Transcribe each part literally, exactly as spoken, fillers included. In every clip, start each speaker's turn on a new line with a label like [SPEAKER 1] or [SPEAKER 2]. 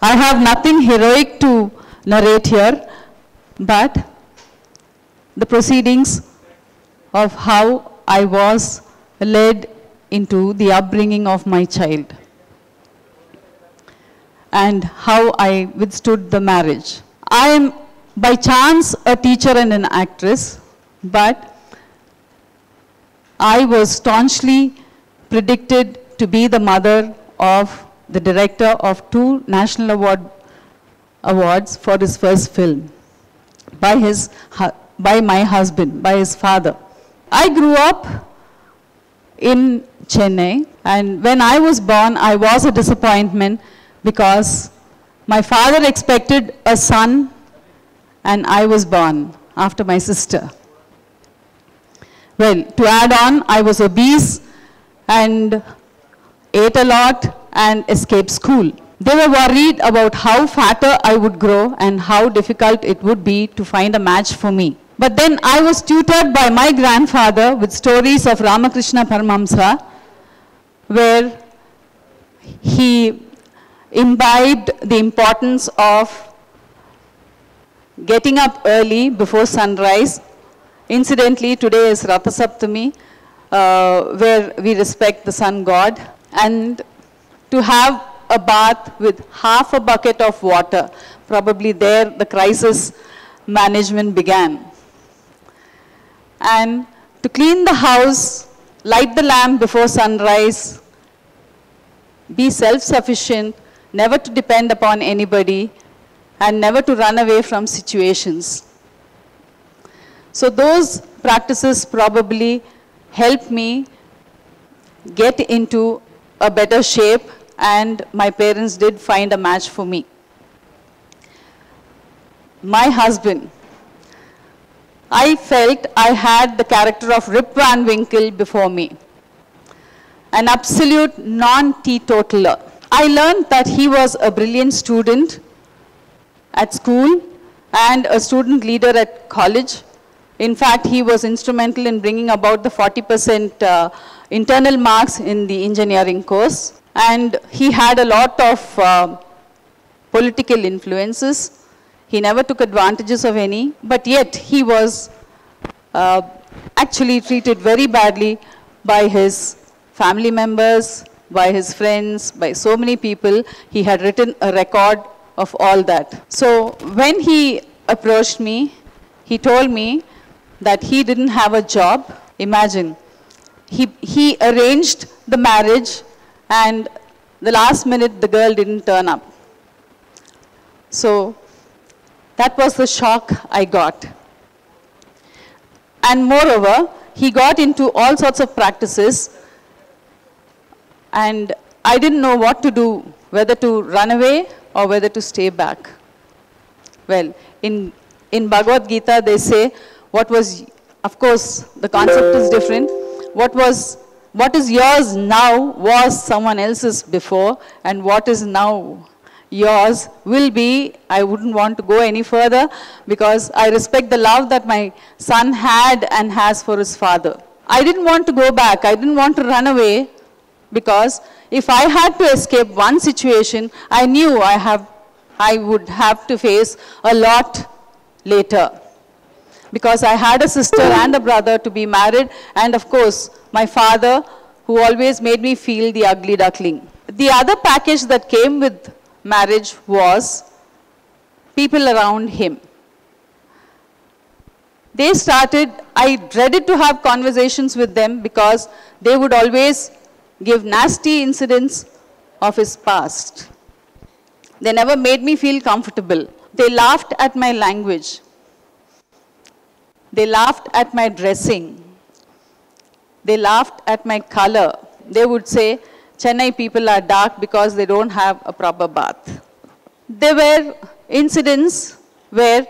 [SPEAKER 1] I have nothing heroic to narrate here, but the proceedings of how I was led into the upbringing of my child and how I withstood the marriage. I am by chance a teacher and an actress, but I was staunchly predicted to be the mother of the director of two national award awards for his first film by his by my husband, by his father. I grew up in Chennai, and when I was born, I was a disappointment because my father expected a son and I was born after my sister. Well, to add on, I was obese and ate a lot and escaped school. They were worried about how fatter I would grow and how difficult it would be to find a match for me. But then I was tutored by my grandfather with stories of Ramakrishna Paramahamsa, where he imbibed the importance of getting up early before sunrise. Incidentally, today is Ratha Saptami, uh, where we respect the sun god, and to have a bath with half a bucket of water. Probably there the crisis management began. And to clean the house, light the lamp before sunrise, be self-sufficient, never to depend upon anybody, and never to run away from situations. So those practices probably helped me get into a better shape, and my parents did find a match for me. My husband, I felt I had the character of Rip Van Winkle before me, an absolute non-teetotaler. I learned that he was a brilliant student at school and a student leader at college. In fact, he was instrumental in bringing about the forty percent uh, internal marks in the engineering course. And he had a lot of uh, political influences. He never took advantages of any, but yet he was uh, actually treated very badly by his family members, by his friends, by so many people. He had written a record of all that. So when he approached me, he told me that he didn't have a job. Imagine, he, he arranged the marriage, and the last minute the girl didn't turn up. So that was the shock I got. And moreover, he got into all sorts of practices, and I didn't know what to do, whether to run away or whether to stay back. Well, in, in Bhagavad Gita they say, what was, of course, the concept is different. What was, what is yours now was someone else's before, and what is now yours will be. I wouldn't want to go any further because I respect the love that my son had and has for his father. I didn't want to go back. I didn't want to run away because if I had to escape one situation, I knew I, have, I would have to face a lot later. Because I had a sister and a brother to be married, and of course, my father, who always made me feel the ugly duckling. The other package that came with marriage was people around him. They started, I dreaded to have conversations with them because they would always give nasty incidents of his past. They never made me feel comfortable. They laughed at my language. They laughed at my dressing. They laughed at my color. They would say, Chennai people are dark because they don't have a proper bath. There were incidents where,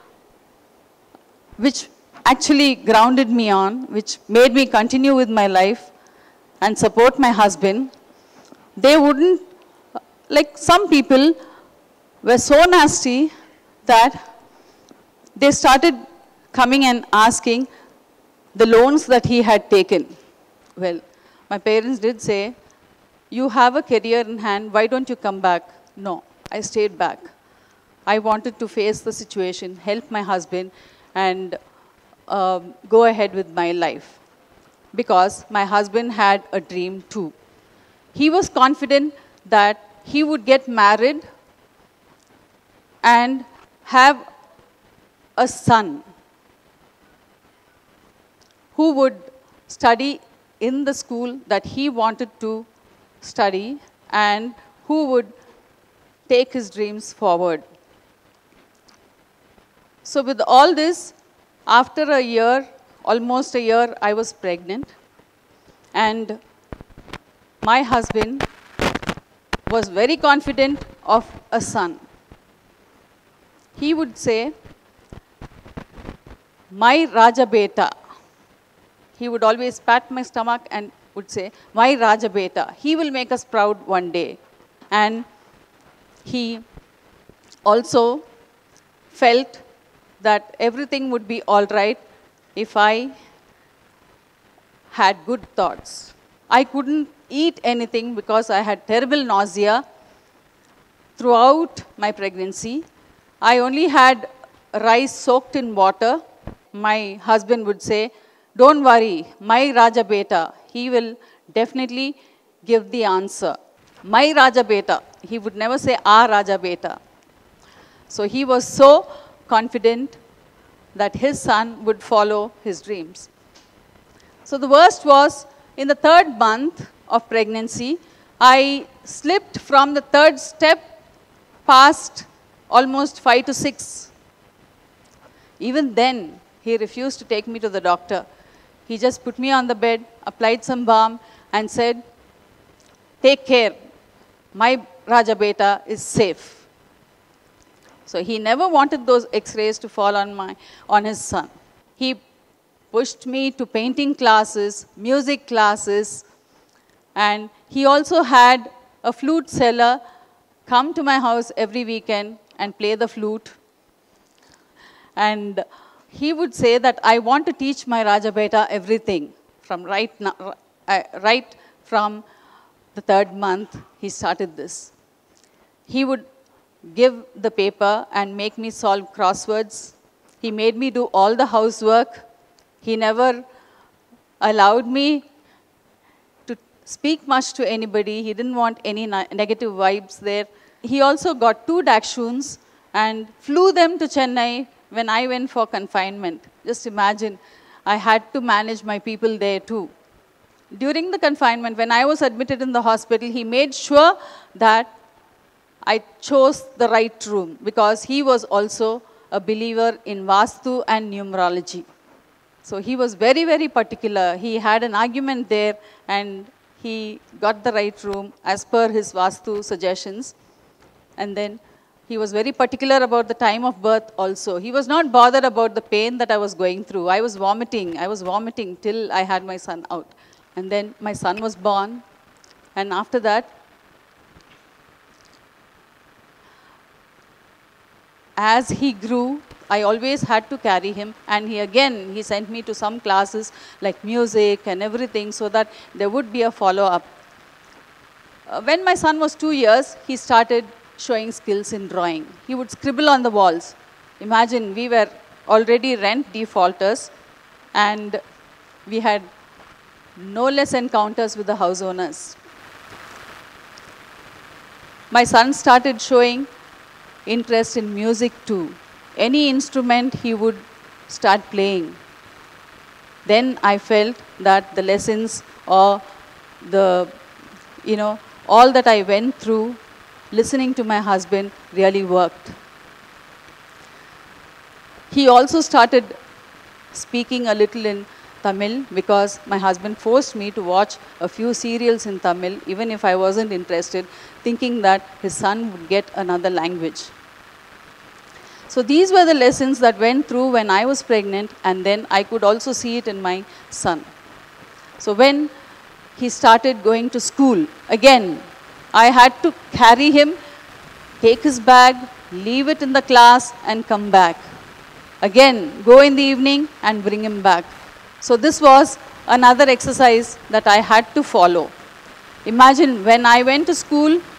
[SPEAKER 1] which actually grounded me on, which made me continue with my life and support my husband. They wouldn't, like some people were so nasty that they started coming and asking the loans that he had taken. Well, my parents did say, you have a career in hand, why don't you come back? No, I stayed back. I wanted to face the situation, help my husband, and um, go ahead with my life. Because my husband had a dream too. He was confident that he would get married and have a son who would study in the school that he wanted to study and who would take his dreams forward. So with all this, after a year, almost a year, I was pregnant. And my husband was very confident of a son. He would say, my Raja Beta. He would always pat my stomach and would say, my Raja Beta. He will make us proud one day. And he also felt that everything would be all right if I had good thoughts. I couldn't eat anything because I had terrible nausea throughout my pregnancy. I only had rice soaked in water. My husband would say, don't worry, my Raja Beta, he will definitely give the answer. My Raja Beta, he would never say our Raja Beta. So he was so confident that his son would follow his dreams. So the worst was, in the third month of pregnancy, I slipped from the third step past almost five to six. Even then, he refused to take me to the doctor. He just put me on the bed, applied some balm, and said, take care, my Raja Beta is safe. So he never wanted those x-rays to fall on, my, on his son. He pushed me to painting classes, music classes, and he also had a flute seller come to my house every weekend and play the flute. And he would say that I want to teach my Raja Beta everything from right now, uh, right from the third month he started this. He would give the paper and make me solve crosswords. He made me do all the housework. He never allowed me to speak much to anybody. He didn't want any negative vibes there. He also got two Dachshunds and flew them to Chennai when I went for confinement. Just imagine, I had to manage my people there too. During the confinement, when I was admitted in the hospital, he made sure that I chose the right room because he was also a believer in Vastu and numerology. So he was very, very particular. He had an argument there and he got the right room as per his Vastu suggestions. And then he was very particular about the time of birth also. He was not bothered about the pain that I was going through. I was vomiting. I was vomiting till I had my son out. And then my son was born. And after that, as he grew, I always had to carry him. And he again, he sent me to some classes like music and everything so that there would be a follow-up. Uh, when my son was two years, he started showing skills in drawing. He would scribble on the walls. Imagine, we were already rent defaulters and we had no less encounters with the house owners. My son started showing interest in music too. Any instrument he would start playing. Then I felt that the lessons or the, you know, all that I went through listening to my husband really worked. He also started speaking a little in Tamil because my husband forced me to watch a few serials in Tamil, even if I wasn't interested, thinking that his son would get another language. So these were the lessons that went through when I was pregnant, and then I could also see it in my son. So when he started going to school, again, I had to carry him, take his bag, leave it in the class and come back. Again, go in the evening and bring him back. So this was another exercise that I had to follow. Imagine when I went to school,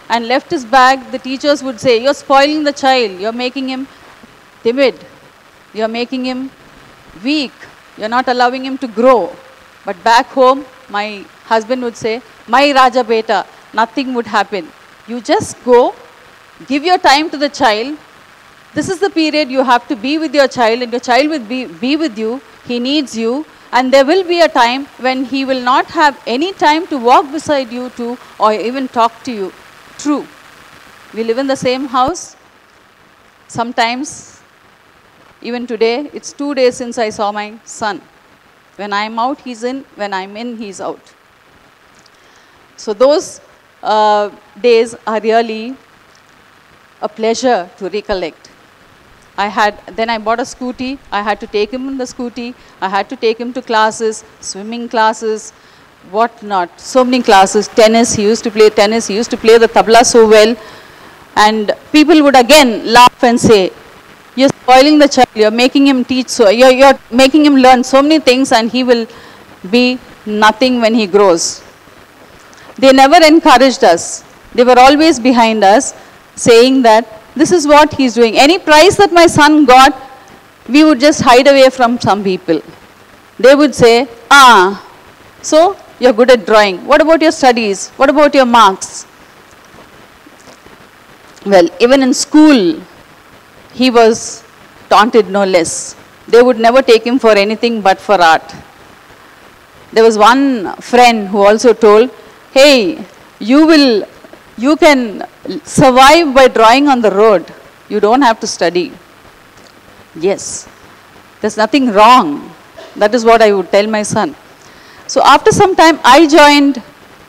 [SPEAKER 1] and left his bag, the teachers would say, you're spoiling the child, you're making him timid, you're making him weak, you're not allowing him to grow. But back home, my husband would say, my Raja Beta, nothing would happen. You just go, give your time to the child. This is the period you have to be with your child, and your child will be, be with you. He needs you. And there will be a time when he will not have any time to walk beside you to or even talk to you. True. We live in the same house. Sometimes, even today, it's two days since I saw my son. When I'm out, he's in. When I'm in, he's out. So those uh, days are really a pleasure to recollect. I had, then I bought a scooty. I had to take him on the scooty. I had to take him to classes, swimming classes, what not. So many classes, tennis. He used to play tennis. He used to play the tabla so well. And people would again laugh and say, you're spoiling the child. You're making him teach, so you're, you're making him learn so many things, and he will be nothing when he grows. They never encouraged us. They were always behind us, saying that this is what he's doing. Any prize that my son got, we would just hide away from some people. They would say, ah, so you're good at drawing. What about your studies? What about your marks? Well, even in school, he was taunted no less. They would never take him for anything but for art. There was one friend who also told, hey, you will, you can survive by drawing on the road. You don't have to study. Yes, there's nothing wrong. That is what I would tell my son. So after some time, I joined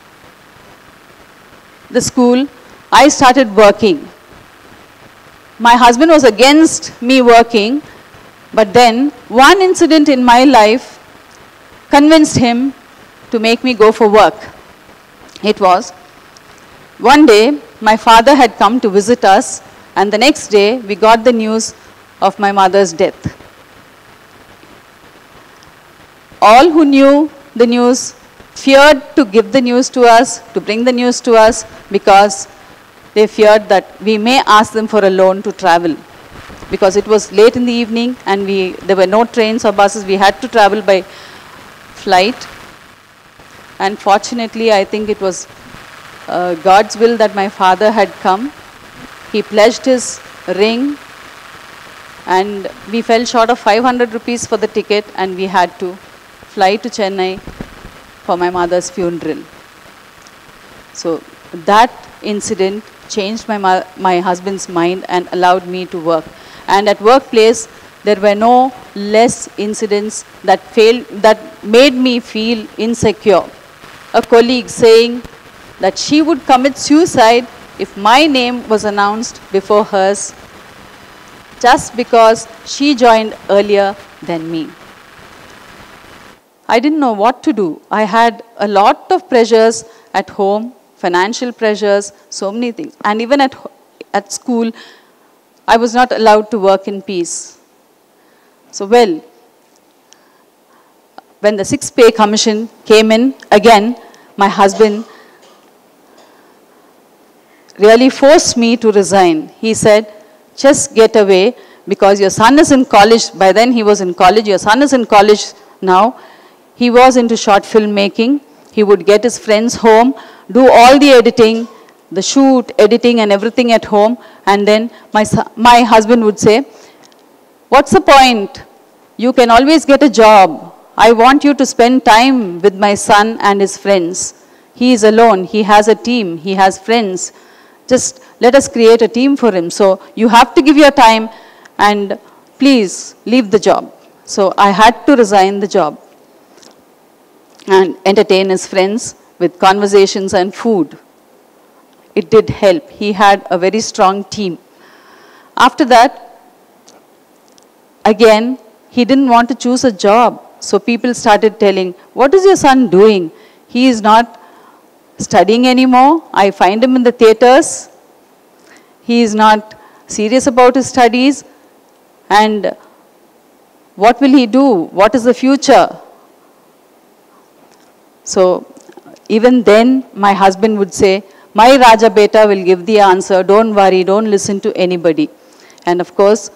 [SPEAKER 1] the school. I started working. My husband was against me working, but then one incident in my life convinced him to make me go for work. It was, one day my father had come to visit us, and the next day we got the news of my mother's death. All who knew the news feared to give the news to us, to bring the news to us, because they feared that we may ask them for a loan to travel. Because it was late in the evening and we, there were no trains or buses, we had to travel by flight. And fortunately, I think it was uh, God's will that my father had come. He pledged his ring, and we fell short of five hundred rupees for the ticket, and we had to fly to Chennai for my mother's funeral. So that incident changed my, my husband's mind and allowed me to work. And at workplace, there were no less incidents that failed, that made me feel insecure. A colleague saying that she would commit suicide if my name was announced before hers, just because she joined earlier than me. I didn't know what to do. I had a lot of pressures at home, financial pressures, so many things. And even at, at school, I was not allowed to work in peace. So, well, when the sixth pay commission came in, again, my husband really forced me to resign. He said, just get away because your son is in college. By then he was in college. Your son is in college now. He was into short film making. He would get his friends home, do all the editing, the shoot, editing and everything at home. And then my, my husband would say, what's the point? You can always get a job. I want you to spend time with my son and his friends. He is alone. He has a team. He has friends. Just let us create a team for him. So you have to give your time and please leave the job. So I had to resign the job and entertain his friends with conversations and food. It did help. He had a very strong team. After that, again, he didn't want to choose a job. So people started telling, what is your son doing? He is not studying anymore. I find him in the theaters. He is not serious about his studies. And what will he do? What is the future? So even then, my husband would say, My Raja Beta will give the answer. Don't worry, don't listen to anybody. And of course,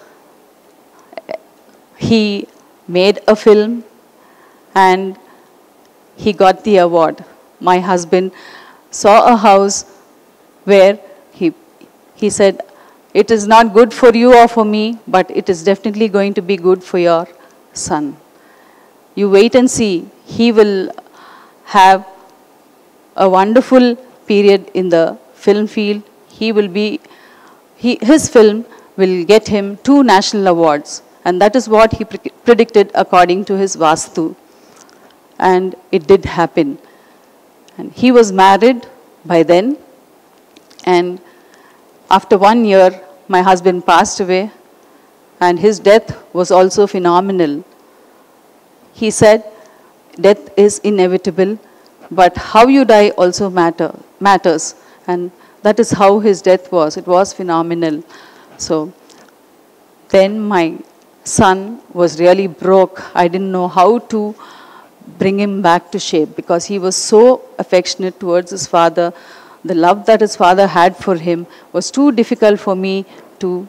[SPEAKER 1] he made a film and he got the award. My husband saw a house where he, he said, it is not good for you or for me, but it is definitely going to be good for your son. You wait and see. He will have a wonderful period in the film field. He will be, he, his film will get him two national awards. And that is what he pre predicted according to his Vastu. And it did happen. And he was married by then. And after one year, my husband passed away. And his death was also phenomenal. He said, death is inevitable, but how you die also matter, matters. And that is how his death was. It was phenomenal. So then my son was really broke. I didn't know how to bring him back to shape because he was so affectionate towards his father. The love that his father had for him was too difficult for me to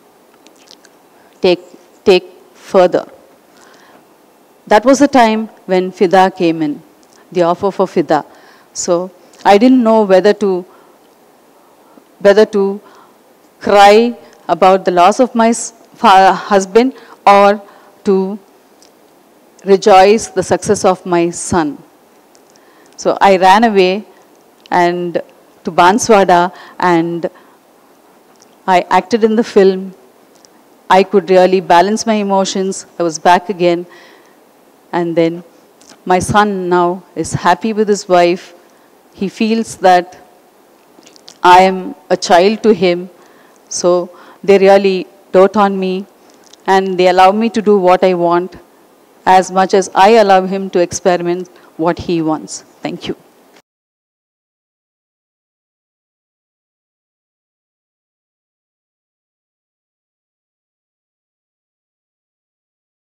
[SPEAKER 1] take, take further. That was the time when Fida came in, the offer for Fida. So I didn't know whether to, whether to cry about the loss of my husband or to rejoice the success of my son. So I ran away and to Banswada and I acted in the film. I could really balance my emotions. I was back again. And then my son now is happy with his wife. He feels that I am a child to him. So they really dote on me and they allow me to do what I want as much as I allow him to experiment what he wants. Thank you.